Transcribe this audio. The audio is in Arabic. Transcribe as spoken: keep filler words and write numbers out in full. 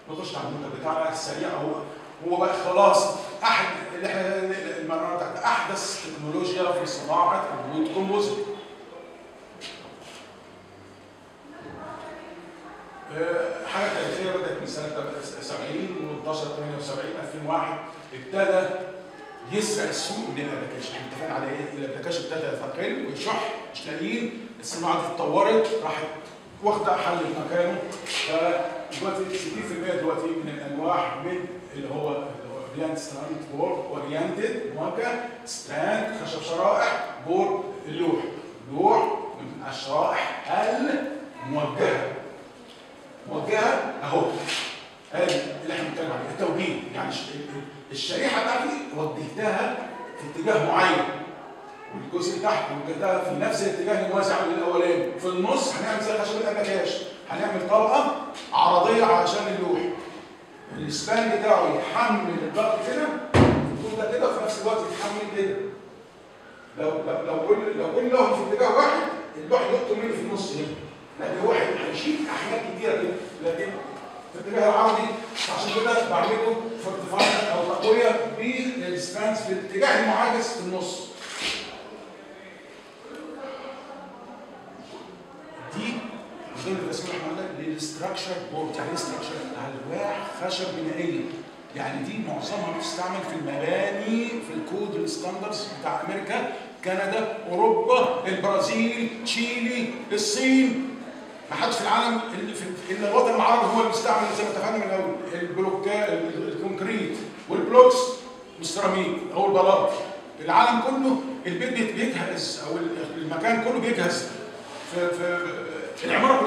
نخش على المنتج بتاعنا السريع. هو هو بقى خلاص احد اللي احنا المرة بتاعت احدث تكنولوجيا في صناعه الوود كومبوزيت. حاجه تاريخيه بدات من سنه سبعين وانتشرت ثمانية وسبعين ألفين وواحد ابتدى يسرق السوق من الابلكيشن. احنا اتفقنا على ايه؟ الابلكيشن ابتدى يتقل ويشح، مش لاقيين، الصناعه دي اتطورت راحت واخده حل مكانه. فدلوقتي ستين بالمئة دلوقتي من الانواع من اللي هو اورينتد ستراند بورد، اورينتد موجه ستراند خشب شرائح بورد اللوح، لوح من الشرائح الموجهه. موجهه اهو ادي اللي احنا بنتكلم عليه التوجيه، يعني الشريحه بتاعتي وجهتها في اتجاه معين، والجزء تحت وجهتها في نفس الاتجاه الموازي للاولاني. في النص هنعمل زي خشب الابلكاش، هنعمل طبقه عرضيه علشان اللوح السبان بتاعه يحمل الضغط كده يكون ده كده، وفي نفس الوقت يتحمل كده. لو لو لو كل لو كل لوح في اتجاه واحد اللوح يقطم مني في النص هنا، لكن هو هيشيل احمال كتيره كده، لكن في الاتجاه العرضي عشان كده بعمله في ارتفاع او تقويه بالسبانز في الاتجاه المعاكس في النص. دي ضمن الرسمه اللي احنا قلنا للستراكشر بورد. يعني ايه ستراكشر؟ الواح خشب بنائيه، يعني دي معظمها بتستعمل في المباني في الكود الستاندردز بتاع امريكا، كندا، اوروبا، البرازيل، تشيلي، الصين. ما حدش في العالم الا الوطن العربي هو اللي بيستعمل زي ما اتفقنا من الاول البلوكات الكونكريت والبلوكس والسيراميك او البلاط. العالم كله البيت بيجهز او المكان كله بيجهز في في العماره